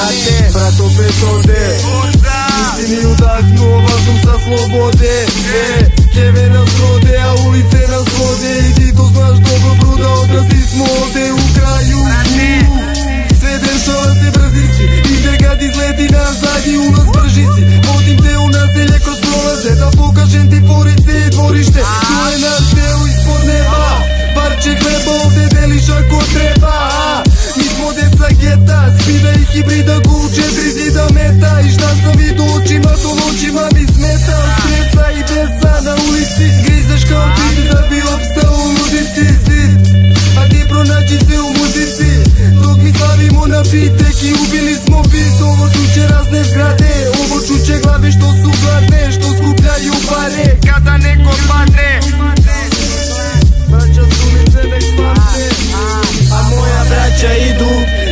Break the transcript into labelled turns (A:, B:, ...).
A: brate. Brat opet ode, nisi ni udahnuo vazduh sa slobode. Keve nas rode, a ulice nas vode. I ti to znaš dobro, bruda, odrasli smo ovde u kraju. Sve dešava se brzici, ide kad izleti na zadnji ulaz bržici. Vodim te u naselje kroz prolaze, da pokažem ti porice i dvorište. Tu je naš deo ispod neba, parče hleba ovde deliš ako treba. Mi smo deca geta, spida i hibrida gu 4 zida meta. I šta sam vidio očima, to noćima mi smeta. Od stresa i besa na ulici, grizeš kao bit da bi opstao u ludici. A ti pronađi se u muzici, dok mi slavimo na bitek i ubili smo bit. Ovo čuće razne zgrade, ovo čuće glave što su gladne, što skupljaju pare kada neko padne. Braća s ulice nek spate, a moja braća idu